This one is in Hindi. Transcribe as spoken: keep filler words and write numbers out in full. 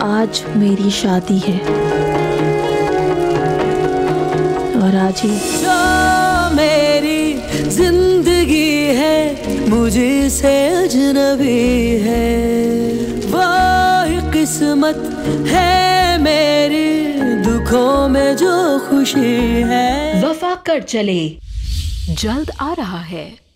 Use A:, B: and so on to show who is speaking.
A: आज मेरी शादी है और आज ही
B: जो मेरी जिंदगी है मुझे से अजनबी है, वो ही किस्मत है मेरी, दुखों में जो खुशी है।
C: वफा कर चले जल्द आ रहा है।